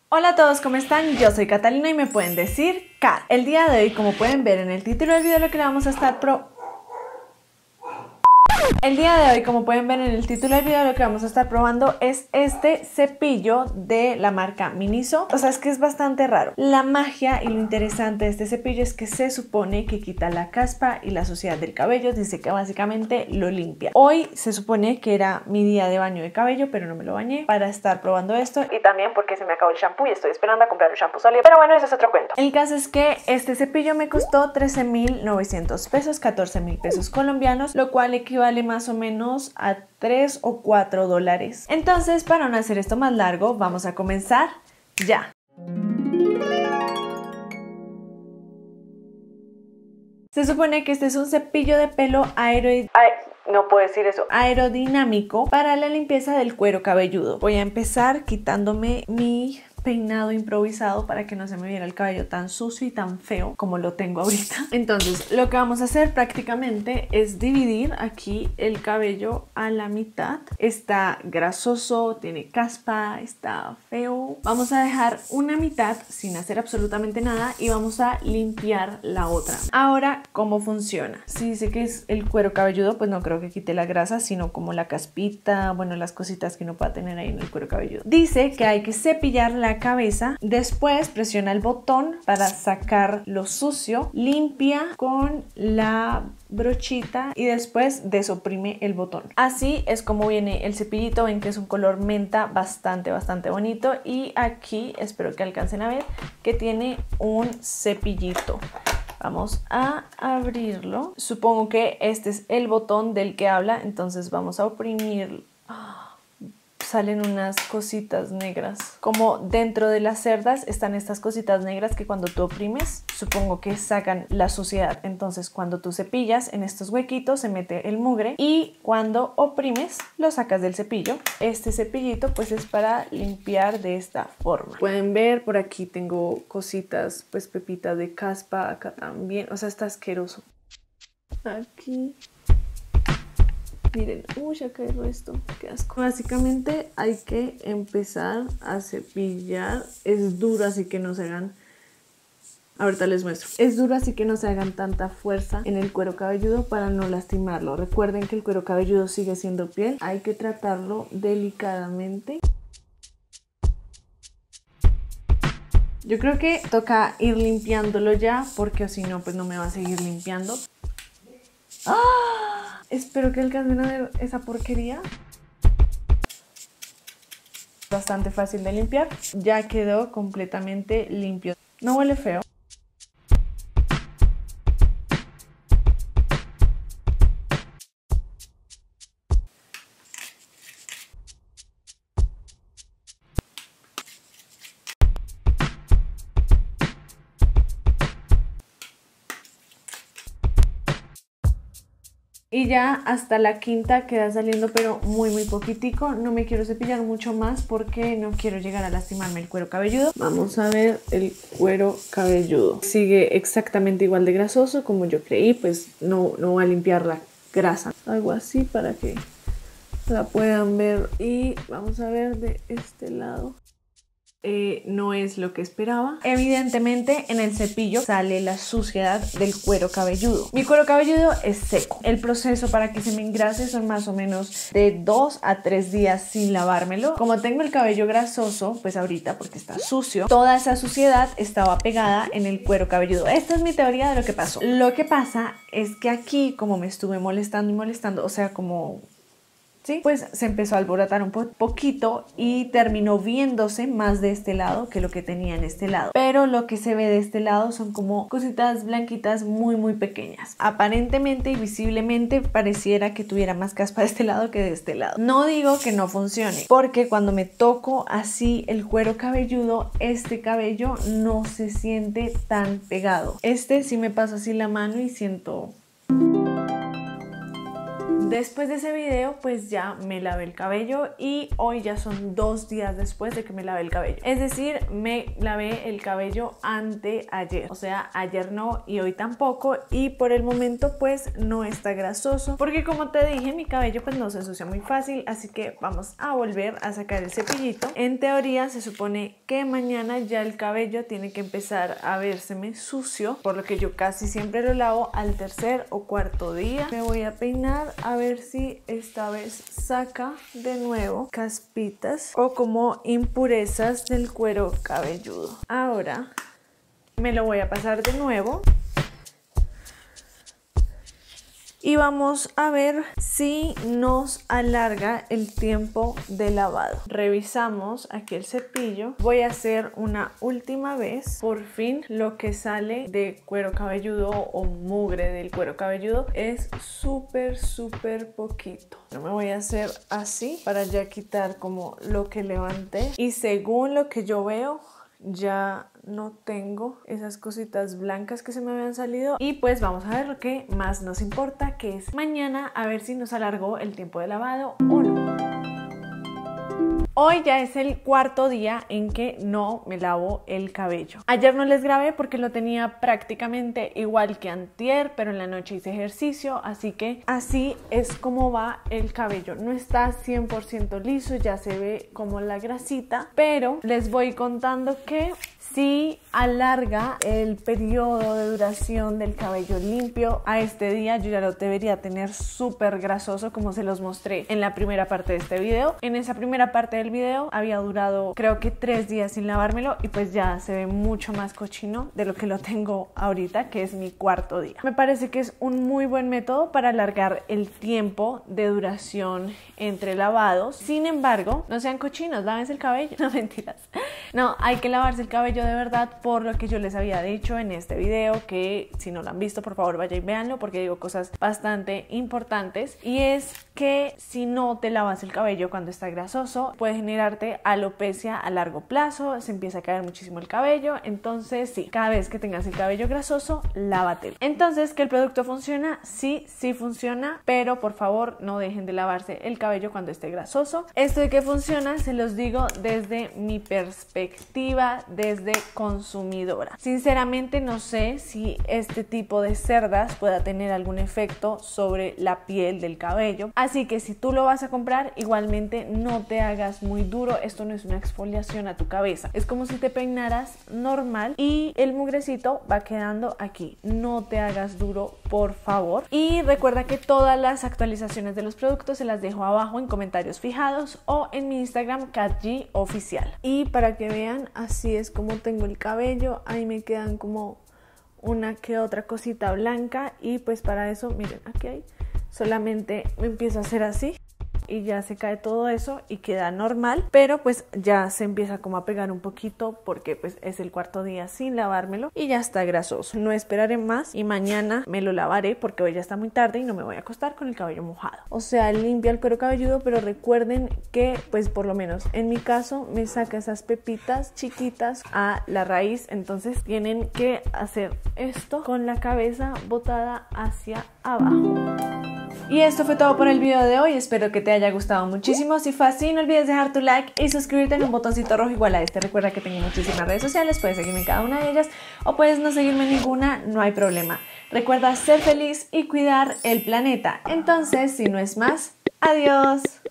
Hola a todos, ¿cómo están? Yo soy Catalina y me pueden decir Kat. El día de hoy, como pueden ver en el título del video, lo que le vamos a estar probando es este cepillo de la marca Miniso. O sea, es que es bastante raro. La magia y lo interesante de este cepillo es que se supone que quita la caspa y la suciedad del cabello. Dice que básicamente lo limpia. Hoy se supone que era mi día de baño de cabello, pero no me lo bañé para estar probando esto. Y también porque se me acabó el shampoo y estoy esperando a comprar un shampoo sólido. Pero bueno, eso es otro cuento. El caso es que este cepillo me costó 13.900 pesos, 14.000 pesos colombianos, lo cual equivale más o menos a 3 o 4 dólares. Entonces, para no hacer esto más largo, vamos a comenzar ya. Se supone que este es un cepillo de pelo aerodinámico para la limpieza del cuero cabelludo. Voy a empezar quitándome mi peinado improvisado para que no se me viera el cabello tan sucio y tan feo como lo tengo ahorita. Entonces, lo que vamos a hacer prácticamente es dividir aquí el cabello a la mitad. Está grasoso, tiene caspa, está feo. Vamos a dejar una mitad sin hacer absolutamente nada y vamos a limpiar la otra. Ahora, ¿cómo funciona? Si dice que es el cuero cabelludo, pues no creo que quite la grasa, sino como la caspita, bueno, las cositas que uno pueda tener ahí en el cuero cabelludo. Dice que hay que cepillar la cabeza, después presiona el botón para sacar lo sucio, limpia con la brochita y después desoprime el botón. Así es como viene el cepillito. Ven que es un color menta bastante bonito, y aquí espero que alcancen a ver que tiene un cepillito. Vamos a abrirlo. Supongo que este es el botón del que habla, entonces vamos a oprimirlo. Salen unas cositas negras. Como dentro de las cerdas están estas cositas negras que cuando tú oprimes, supongo que sacan la suciedad. Entonces cuando tú cepillas, en estos huequitos se mete el mugre y cuando oprimes lo sacas del cepillo. Este cepillito pues es para limpiar de esta forma. Pueden ver por aquí tengo cositas, pues pepitas de caspa, acá también. O sea, está asqueroso. Aquí. Miren, uy, acá hay esto, qué asco. Básicamente hay que empezar a cepillar. Es duro, así que no se hagan... Ahorita les muestro. Es duro, así que no se hagan tanta fuerza en el cuero cabelludo para no lastimarlo. Recuerden que el cuero cabelludo sigue siendo piel. Hay que tratarlo delicadamente. Yo creo que toca ir limpiándolo ya, porque si no, pues no me va a seguir limpiando. ¡Ah! Espero que alcancen a ver esa porquería. Bastante fácil de limpiar. Ya quedó completamente limpio. No huele feo. Y ya hasta la quinta queda saliendo, pero muy poquitico. No me quiero cepillar mucho más porque no quiero llegar a lastimarme el cuero cabelludo. Vamos a ver el cuero cabelludo. Sigue exactamente igual de grasoso como yo creí, pues no va a limpiar la grasa. Algo así para que la puedan ver. Y vamos a ver de este lado. No es lo que esperaba. Evidentemente en el cepillo sale la suciedad del cuero cabelludo. Mi cuero cabelludo es seco. El proceso para que se me engrase son más o menos de 2 a 3 días sin lavármelo. Como tengo el cabello grasoso, pues ahorita porque está sucio, toda esa suciedad estaba pegada en el cuero cabelludo. Esta es mi teoría de lo que pasó. Lo que pasa es que aquí, como me estuve molestando y molestando, o sea, como... ¿sí? Pues se empezó a alborotar un poquito y terminó viéndose más de este lado que lo que tenía en este lado. Pero lo que se ve de este lado son como cositas blanquitas muy pequeñas. Aparentemente y visiblemente pareciera que tuviera más caspa de este lado que de este lado. No digo que no funcione, porque cuando me toco así el cuero cabelludo, este cabello no se siente tan pegado. Este sí me paso así la mano y siento... Después de ese video pues ya me lavé el cabello y hoy ya son 2 días después de que me lavé el cabello. Es decir, me lavé el cabello anteayer. O sea, ayer no y hoy tampoco, y por el momento pues no está grasoso porque, como te dije, mi cabello pues no se ensucia muy fácil, así que vamos a volver a sacar el cepillito. En teoría se supone que mañana ya el cabello tiene que empezar a vérseme sucio, por lo que yo casi siempre lo lavo al tercer o cuarto día. Me voy a peinar a ver si esta vez saca de nuevo caspitas o como impurezas del cuero cabelludo. Ahora me lo voy a pasar de nuevo y vamos a ver si nos alarga el tiempo de lavado. Revisamos aquí el cepillo. Voy a hacer una última vez. Por fin lo que sale de cuero cabelludo o mugre del cuero cabelludo es súper poquito. Yo me voy a hacer así para ya quitar como lo que levanté, y según lo que yo veo ya no tengo esas cositas blancas que se me habían salido. Y pues vamos a ver lo que más nos importa, que es mañana, a ver si nos alargó el tiempo de lavado o no. Hoy ya es el cuarto día en que no me lavo el cabello. Ayer no les grabé porque lo tenía prácticamente igual que antier, pero en la noche hice ejercicio, así que así es como va el cabello. No está 100% liso, ya se ve como la grasita, pero les voy contando que sí alarga el periodo de duración del cabello limpio. A este día yo ya lo debería tener súper grasoso, como se los mostré en la primera parte de este video. En esa primera parte del video había durado creo que 3 días sin lavármelo y pues ya se ve mucho más cochino de lo que lo tengo ahorita, que es mi cuarto día. Me parece que es un muy buen método para alargar el tiempo de duración entre lavados. Sin embargo, no sean cochinos, lávense el cabello. No, mentiras. No, hay que lavarse el cabello de verdad, por lo que yo les había dicho en este video, que si no lo han visto, por favor vayan y véanlo, porque digo cosas bastante importantes. Y es que si no te lavas el cabello cuando está grasoso, puede generarte alopecia a largo plazo, se empieza a caer muchísimo el cabello. Entonces sí, cada vez que tengas el cabello grasoso, lávatelo. Entonces, ¿que el producto funciona? Sí funciona, pero por favor no dejen de lavarse el cabello cuando esté grasoso. Esto de que funciona se los digo desde mi perspectiva, desde consumidora. Sinceramente no sé si este tipo de cerdas pueda tener algún efecto sobre la piel del cabello, así que si tú lo vas a comprar, igualmente no te hagas muy duro. Esto no es una exfoliación a tu cabeza, es como si te peinaras normal y el mugrecito va quedando aquí. No te hagas duro, por favor. Y recuerda que todas las actualizaciones de los productos se las dejo abajo en comentarios fijados o en mi Instagram KatG_oficial. Y para que vean, así es como tengo el cabello. Ahí me quedan como una que otra cosita blanca, y pues para eso, miren, aquí hay, solamente me empiezo a hacer así y ya se cae todo eso y queda normal, pero pues ya se empieza como a pegar un poquito porque pues es el cuarto día sin lavármelo y ya está grasoso. No esperaré más y mañana me lo lavaré porque hoy ya está muy tarde y no me voy a acostar con el cabello mojado. O sea, limpia el cuero cabelludo, pero recuerden que pues por lo menos en mi caso me saca esas pepitas chiquitas a la raíz, entonces tienen que hacer esto con la cabeza botada hacia abajo. Y esto fue todo por el video de hoy, espero que te haya gustado muchísimo. Si fue así, no olvides dejar tu like y suscribirte en un botoncito rojo igual a este. Recuerda que tengo muchísimas redes sociales, puedes seguirme en cada una de ellas o puedes no seguirme en ninguna, no hay problema. Recuerda ser feliz y cuidar el planeta. Entonces, si no es más, adiós.